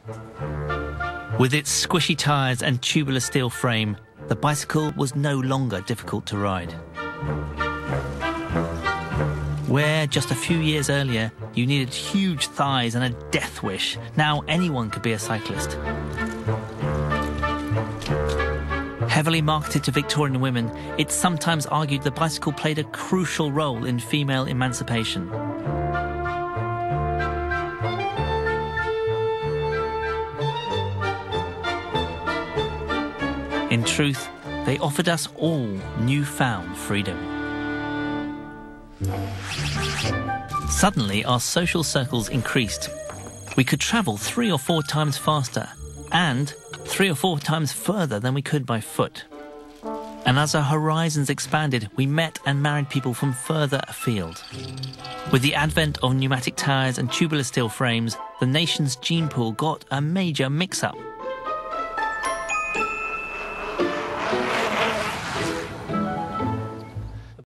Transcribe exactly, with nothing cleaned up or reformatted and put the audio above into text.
With its squishy tyres and tubular steel frame, the bicycle was no longer difficult to ride. Where, just a few years earlier, you needed huge thighs and a death wish, now anyone could be a cyclist. Heavily marketed to Victorian women, it's sometimes argued the bicycle played a crucial role in female emancipation. In truth, they offered us all newfound freedom. Suddenly, our social circles increased. We could travel three or four times faster, and three or four times further than we could by foot. And as our horizons expanded, we met and married people from further afield. With the advent of pneumatic tyres and tubular steel frames, the nation's gene pool got a major mix-up.